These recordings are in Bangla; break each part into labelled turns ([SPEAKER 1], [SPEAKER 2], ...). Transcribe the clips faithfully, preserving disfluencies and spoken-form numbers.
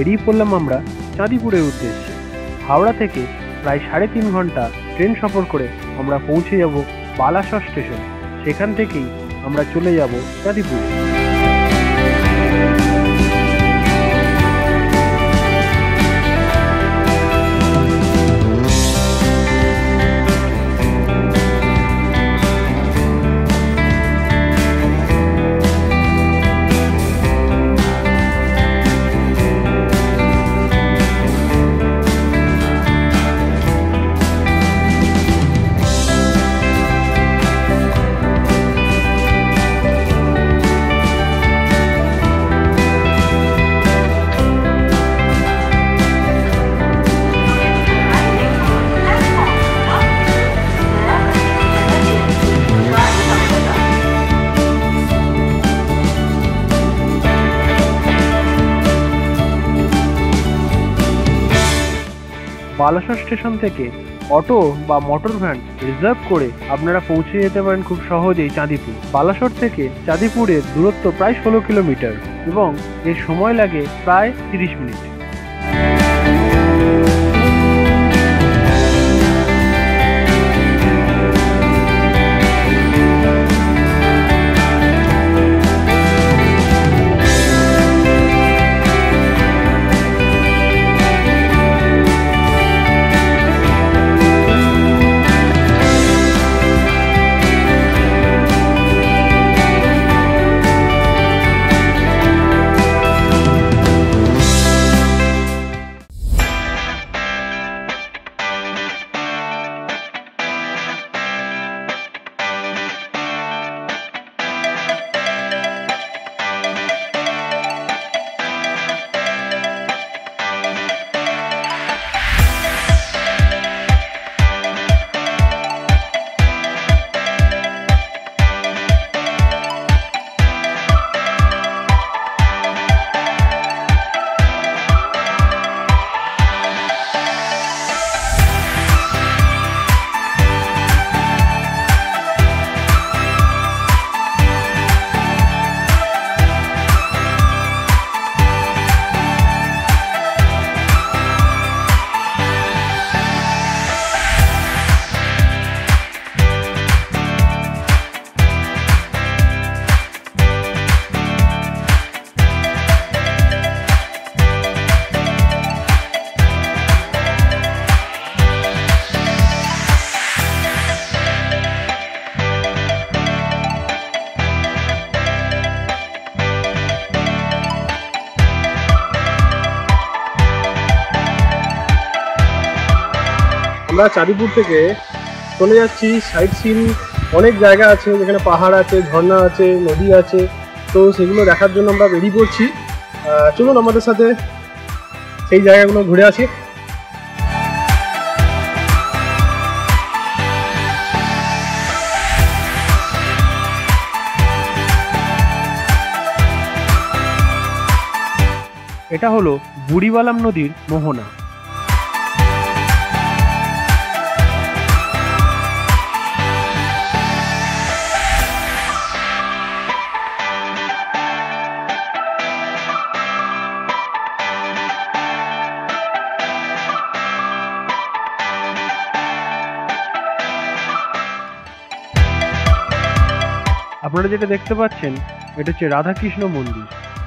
[SPEAKER 1] বেরিয়ে পড়লাম আমরা চাঁদিপুরের উদ্দেশ্যে। হাওড়া থেকে প্রায় সাড়ে তিন ঘন্টা ট্রেন সফর করে আমরা পৌঁছে যাব বালাসর স্টেশন। সেখান থেকেই আমরা চলে যাব চাঁদিপুরে। বালাসর স্টেশন থেকে অটো বা মোটর ভ্যান রিজার্ভ করে আপনারা পৌঁছে যেতে পারেন খুব সহজেই চাঁদিপুর। বালাসর থেকে চাঁদিপুরের দূরত্ব প্রায় ষোলো কিলোমিটার এবং এর সময় লাগে প্রায় তিরিশ মিনিট। আমরা চাঁদিপুর থেকে চলে যাচ্ছি সাইট সিন। অনেক জায়গা আছে যেখানে পাহাড় আছে, ঝর্ণা আছে, নদী আছে, তো সেগুলো দেখার জন্য আমরা বেরিয়ে পড়ছি। চলুন আমাদের সাথে সেই জায়গাগুলো ঘুরে আসি। এটা হলো বুড়িবালাম নদীর মোহনা। আপনারা যেটা দেখতে পাচ্ছেন এটা হচ্ছে রাধাকৃষ্ণ মন্দির।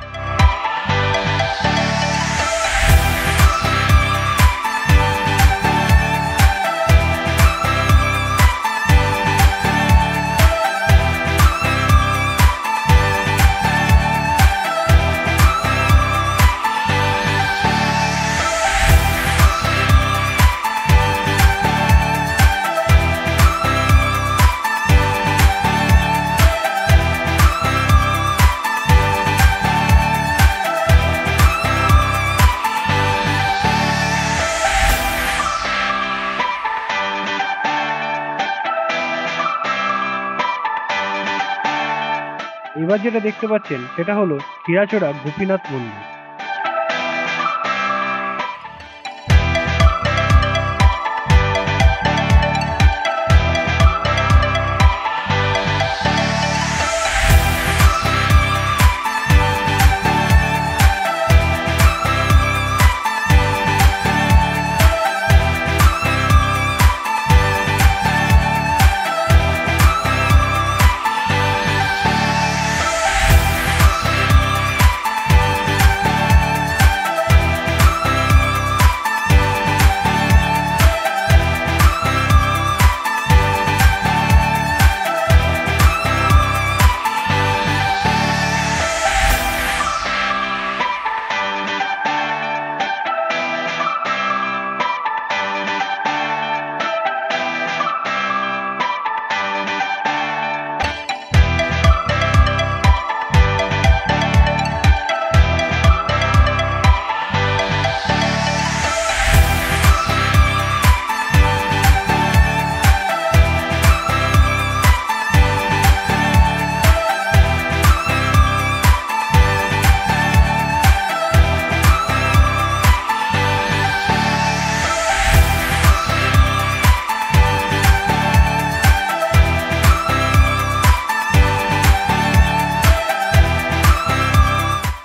[SPEAKER 1] এবার যেটা দেখতে পাচ্ছেন সেটা হলো হীরাচড়া গোপীনাথ মন্দির।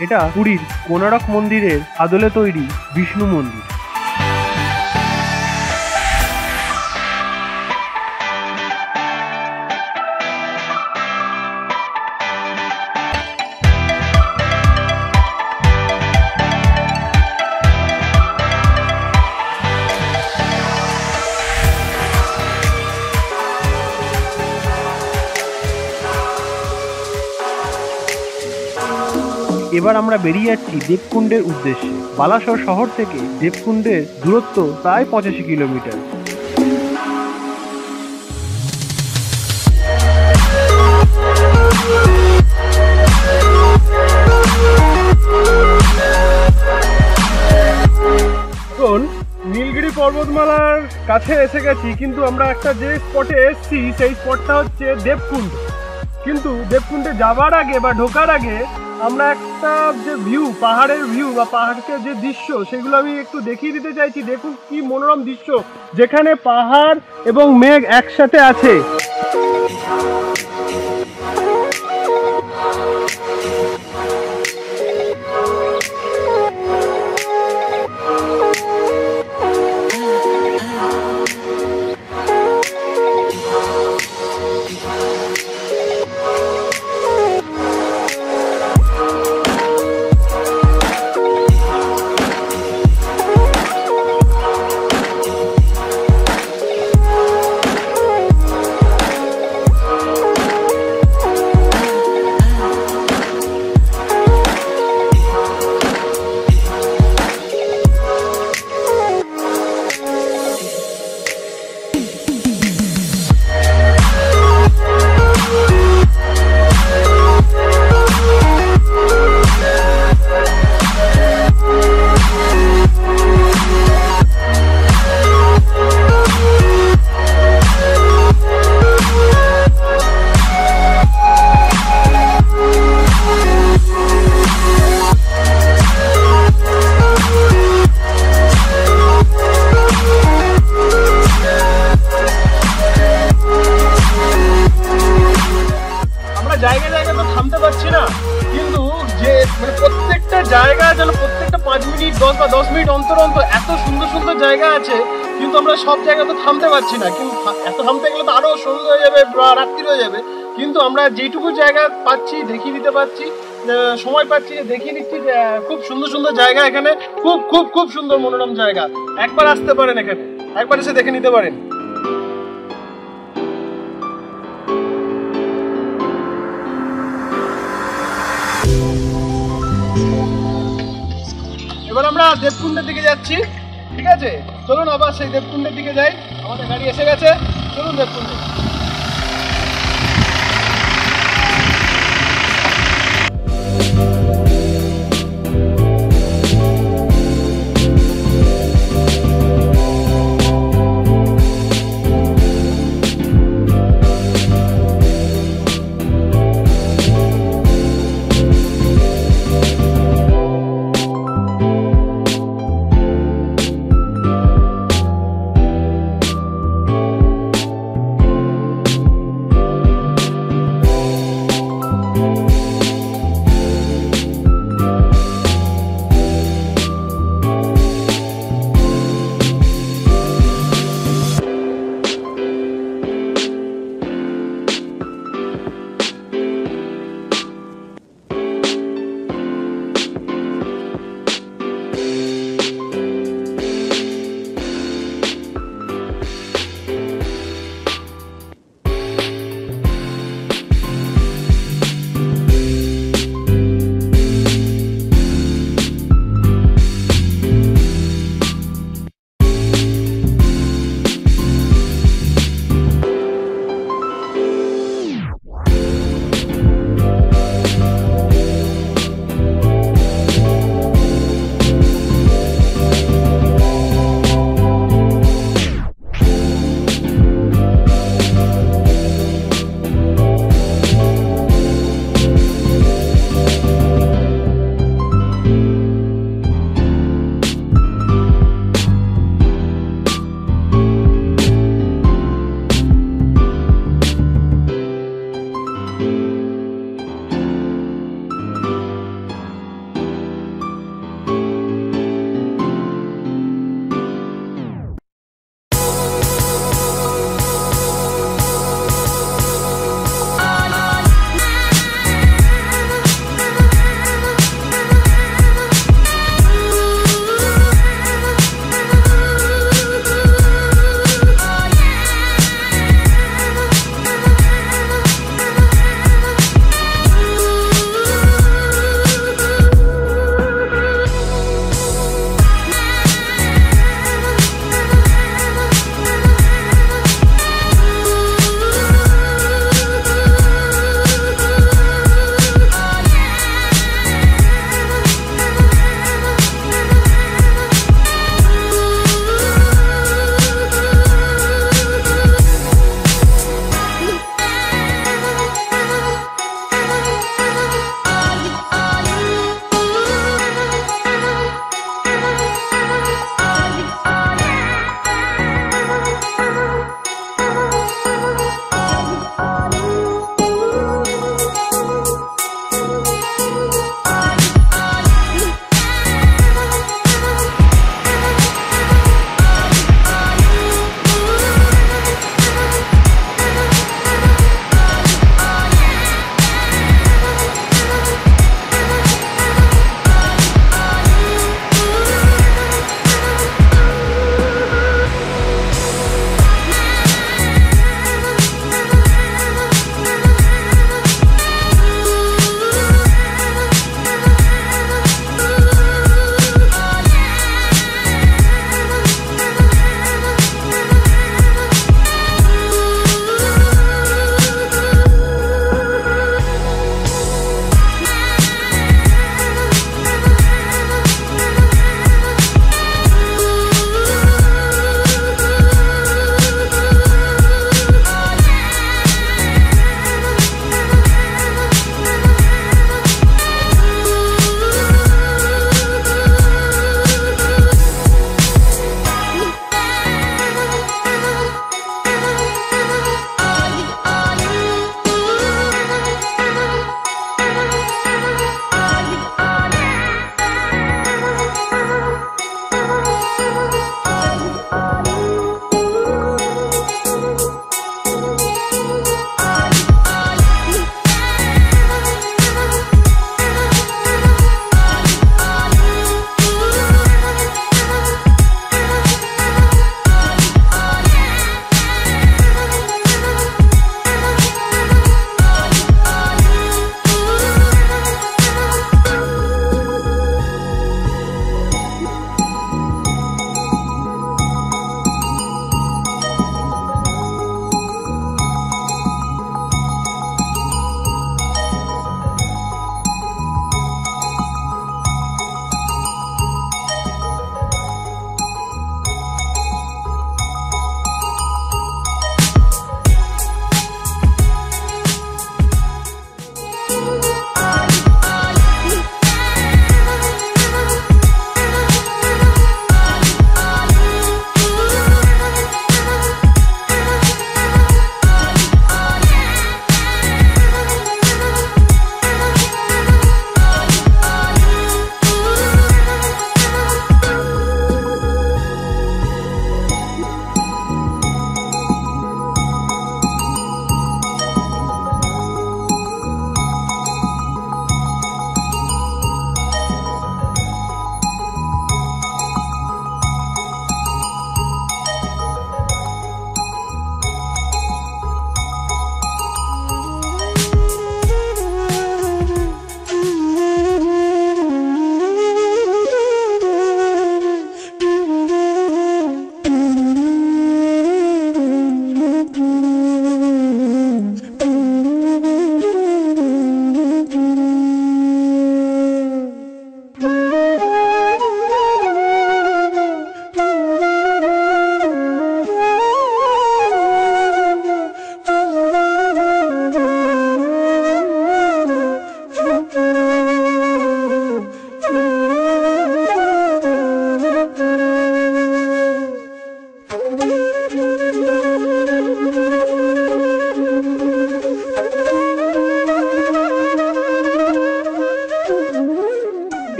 [SPEAKER 1] এটা পুরীর কোণারক মন্দিরের আদলে তৈরি বিষ্ণু মন্দির। এবার আমরা বেরিয়ে যাচ্ছি দেবকুণ্ডের উদ্দেশ্যে। বালাসোর শহর থেকে দেবকুণ্ডের দূরত্ব প্রায় পঁচাশি কিলোমিটার। এখন নীলগিরি পর্বতমালার কাছে এসে গেছি, কিন্তু আমরা একটা যে স্পটে এসেছি সেই স্পটটা হচ্ছে দেবকুণ্ড। কিন্তু দেবকুণ্ডে যাবার আগে বা ঢোকার আগে আমরা একটা যে ভিউ, পাহাড়ের ভিউ বা পাহাড়কে যে দৃশ্য, সেগুলো আমি একটু দেখিয়ে দিতে চাইছি। দেখুন কি মনোরম দৃশ্য, যেখানে পাহাড় এবং মেঘ একসাথে আছে। জায়গায় জায়গায় তো থামতে পারছি না, কিন্তু যে মানে প্রত্যেকটা জায়গা যেন প্রত্যেকটা পাঁচ মিনিট দশ বা দশ মিনিট অন্তর অন্তর এত সুন্দর সুন্দর জায়গা আছে, কিন্তু আমরা সব জায়গায় তো থামতে পারছি না। কিন্তু এত থামতে গেলে তো আরো সন্ধ্যা হয়ে যাবে বা রাত্রি হয়ে যাবে। কিন্তু আমরা যেটুকু জায়গা পাচ্ছি দেখিয়ে দিতে পারছি, সময় পাচ্ছি দেখিয়ে দিচ্ছি। খুব সুন্দর সুন্দর জায়গা এখানে, খুব খুব খুব সুন্দর মনোরম জায়গা। একবার আসতে পারেন এখানে, একবার এসে দেখে নিতে পারেন। এবার আমরা দেবকুণ্ডের দিকে যাচ্ছি, ঠিক আছে? চলুন আবার সেই দেবকুণ্ডের দিকে যাই। আমাদের গাড়ি এসে গেছে, চলুন দেবকুণ্ডে।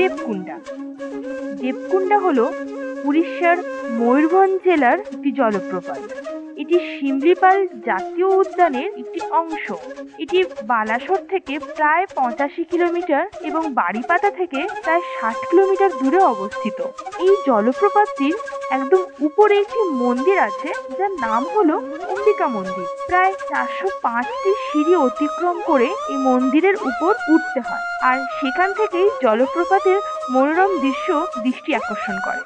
[SPEAKER 2] দেবকুন্ডা। দেবকুন্ডা হলো উড়িষ্যার ময়ূরভঞ্জ জেলার একটি জলপ্রপাত। এটি শিমলিপাল জাতীয় উদ্যানের একটি অংশ। এটি বালাসোর থেকে প্রায় পঁচাশি কিলোমিটার এবং বাড়িপাতা থেকে প্রায় ষাট কিলোমিটার দূরে অবস্থিত। এই জলপ্রপাতটির একদম উপরে একটি মন্দির আছে যার নাম হলো অম্বিকা মন্দির। প্রায় চারশো পাঁচটি সিঁড়ি অতিক্রম করে এই মন্দিরের উপর উঠতে হয়, আর সেখান থেকেই জলপ্রপাতের মনোরম দৃশ্য দৃষ্টি আকর্ষণ করে।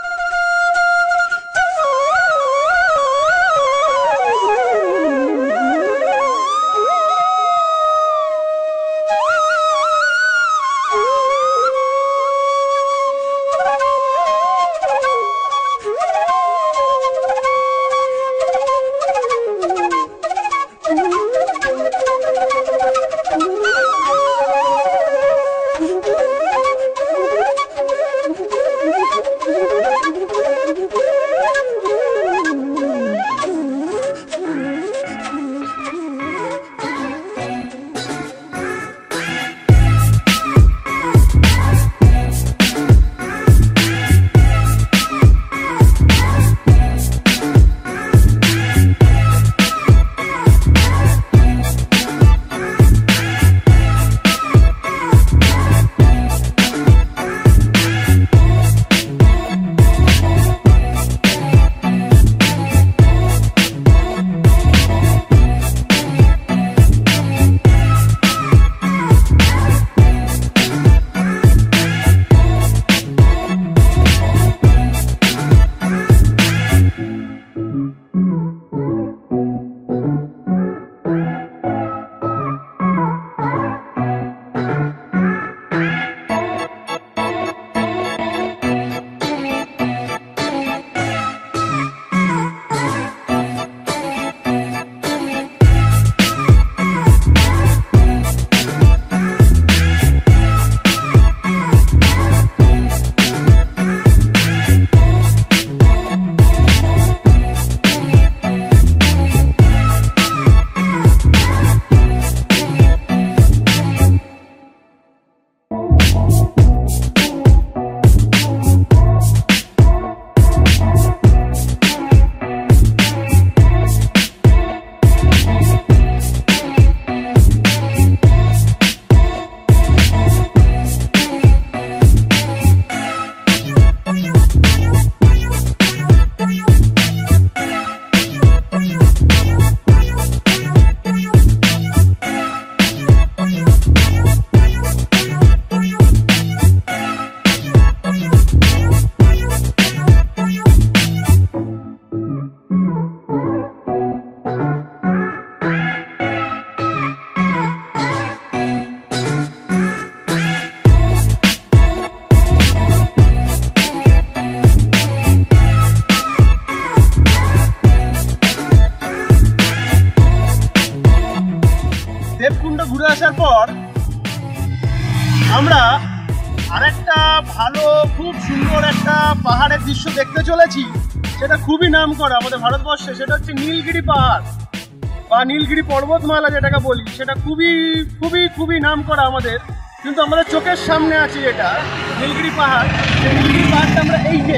[SPEAKER 1] দেবকুন্ড ঘুরে আসার পর আমরা আরেকটা ভালো খুব সুন্দর একটা পাহাড়ের দৃশ্য দেখতে চলেছি, সেটা খুবই নামকরা আমাদের ভারতবর্ষে। সেটা হচ্ছে নীলগিরি পাহাড় বা নীলগিরি পর্বতমালা যেটাকে বলি, সেটা খুবই খুবই খুবই নামকরা আমাদের, কিন্তু আমাদের চোখের সামনে আছে যেটা নীলগিরি পাহাড়। সেই নীলগিরি পাহাড়টা আমরা এই যে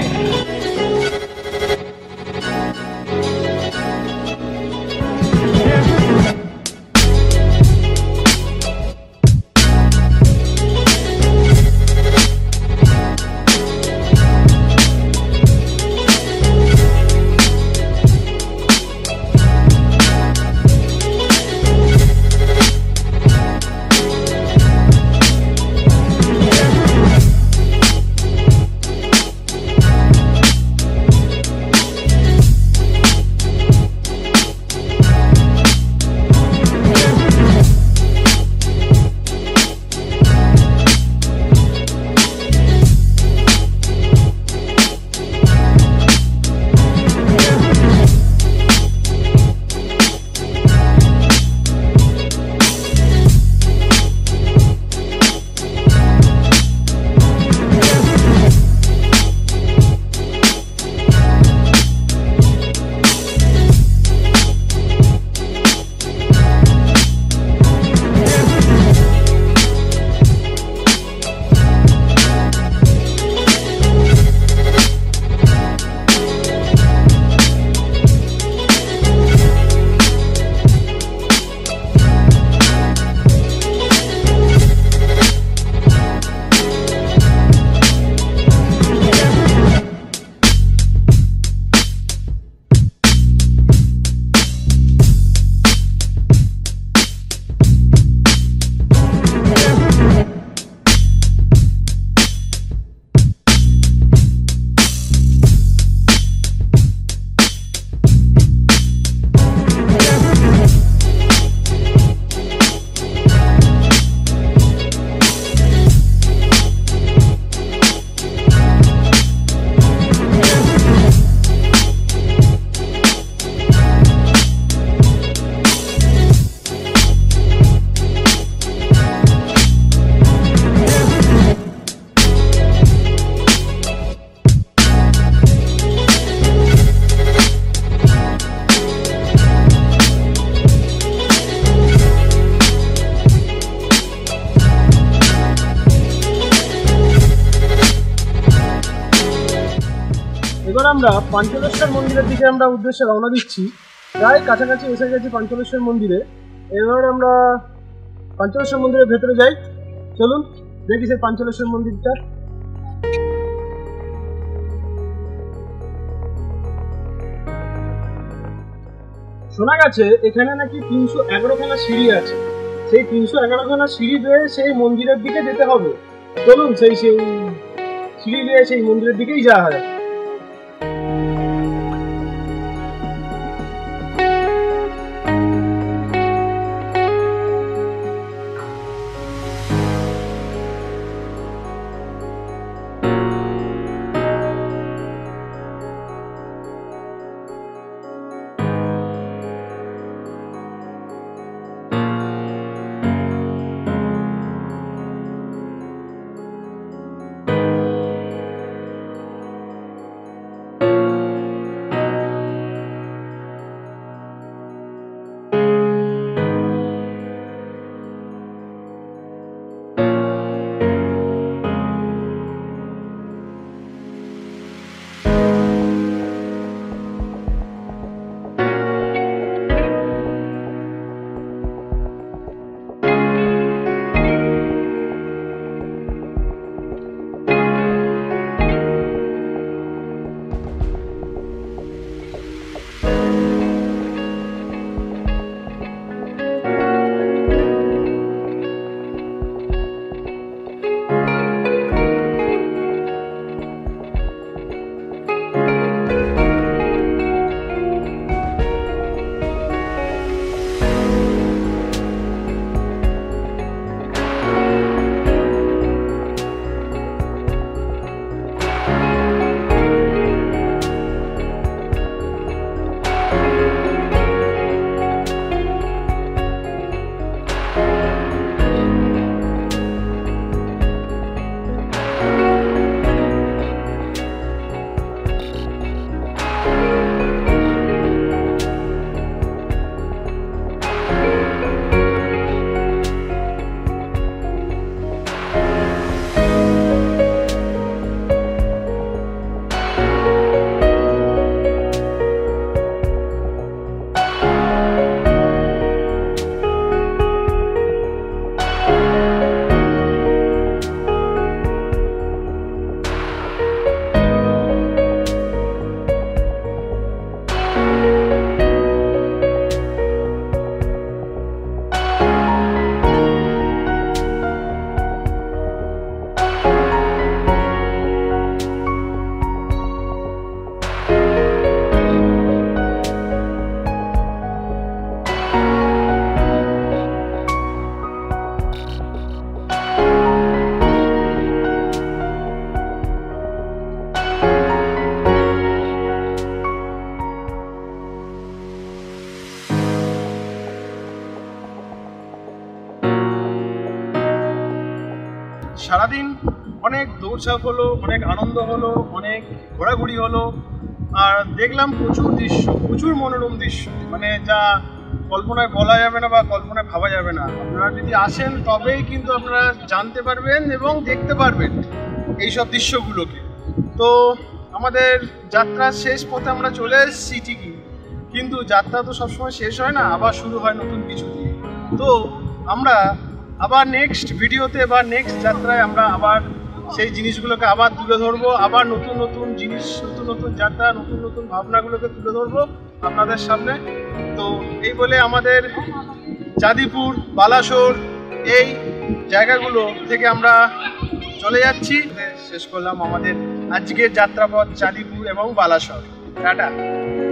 [SPEAKER 1] এবার আমরা পাঞ্চলেশ্বর মন্দিরের দিকে আমরা উদ্দেশ্যে রওনা দিচ্ছি। প্রায় কাছাকাছি এসে গেছি পাঞ্চলেশ্বর মন্দিরে। এবার আমরা পাঞ্চলেশ্বর মন্দিরের ভেতরে যাই। চলুন দেখি সেই পাঞ্চলেশ্বর মন্দিরটা। শোনা গেছে এখানে নাকি তিনশো এগারো খানা সিঁড়ি আছে। সেই তিনশো এগারো খানা সিঁড়ি বেয়ে সেই মন্দিরের দিকে যেতে হবে। চলুন সেই সেই সিঁড়ি বেয়ে সেই মন্দিরের দিকেই যাওয়া হয়। সারাদিন অনেক দৌড়ঝাঁপ হলো, অনেক আনন্দ হলো, অনেক ঘোরাঘুরি হলো, আর দেখলাম প্রচুর দৃশ্য, প্রচুর মনোরম দৃশ্য, মানে যা কল্পনায় বলা যাবে না বা কল্পনায় ভাবা যাবে না। আপনারা যদি আসেন তবেই কিন্তু আপনারা জানতে পারবেন এবং দেখতে পারবেন এইসব দৃশ্যগুলোকে। তো আমাদের যাত্রার শেষ পথে আমরা চলে এসেছি ঠিকই, কিন্তু যাত্রা তো সবসময় শেষ হয় না, আবার শুরু হয় নতুন কিছু দিয়ে। তো আমরা আবার নেক্সট ভিডিওতে বা নেক্সট যাত্রায় আমরা আবার সেই জিনিসগুলোকে আবার তুলে ধরবো, আবার নতুন নতুন জিনিস, নতুন নতুন যাত্রা, নতুন নতুন ভাবনাগুলোকে তুলে ধরবো আপনাদের সামনে। তো এই বলে আমাদের চাঁদিপুর, বালাসোর এই জায়গাগুলো থেকে আমরা চলে যাচ্ছি। শেষ করলাম আমাদের আজকের যাত্রাপথ চাঁদিপুর এবং বালাসোর। টাটা।